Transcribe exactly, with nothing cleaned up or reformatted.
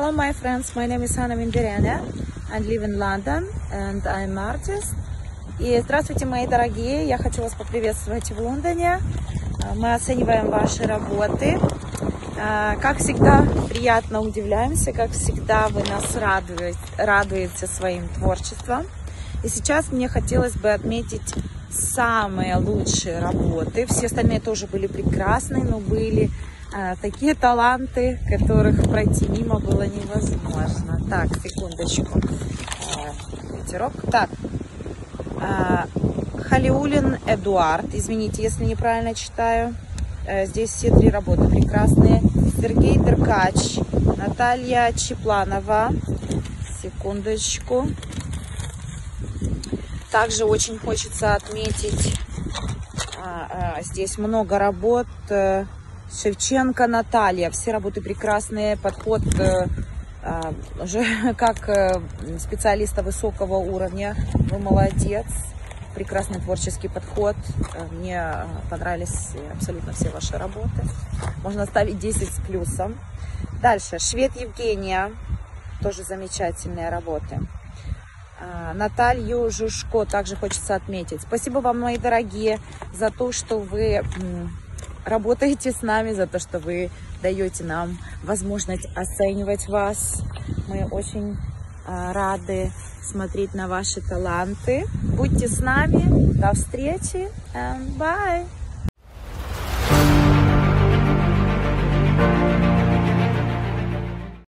Hello my friends, my name is Hanna Minderena. I live in London and I'm artist. И здравствуйте, мои дорогие, я хочу вас поприветствовать в Лондоне. Мы оцениваем ваши работы. Как всегда, приятно удивляемся, как всегда вы нас радуете, радуете своим творчеством. И сейчас мне хотелось бы отметить самые лучшие работы. Все остальные тоже были прекрасные, но были а, такие таланты, которых пройти мимо было невозможно. Так, секундочку. А, ветерок. Так. А, Халиулин Эдуард. Извините, если неправильно читаю. А, здесь все три работы прекрасные. Сергей Деркач. Наталья Чепланова. Секундочку. Также очень хочется отметить, а, а, здесь много работ. Шевченко Наталья. Все работы прекрасные. Подход а, уже как специалиста высокого уровня. Вы молодец. Прекрасный творческий подход. Мне понравились абсолютно все ваши работы. Можно ставить десять с плюсом. Дальше. Швед Евгения. Тоже замечательные работы. Наталью Жушко также хочется отметить. Спасибо вам, мои дорогие, за то, что вы работаете с нами, за то, что вы даете нам возможность оценивать вас. Мы очень рады смотреть на ваши таланты. Будьте с нами. До встречи. And bye.